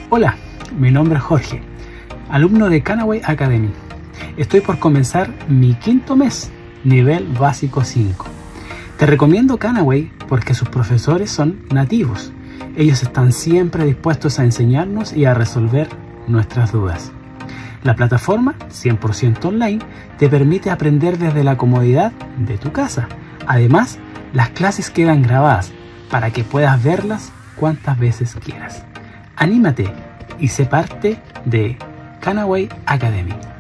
Hola, mi nombre es Jorge, alumno de Canaway Academy. Estoy por comenzar mi quinto mes, nivel básico 5. Te recomiendo Canaway porque sus profesores son nativos. Ellos están siempre dispuestos a enseñarnos y a resolver nuestras dudas. La plataforma 100% online te permite aprender desde la comodidad de tu casa. Además, las clases quedan grabadas para que puedas verlas cuantas veces quieras. Anímate y sé parte de Canaway Academy.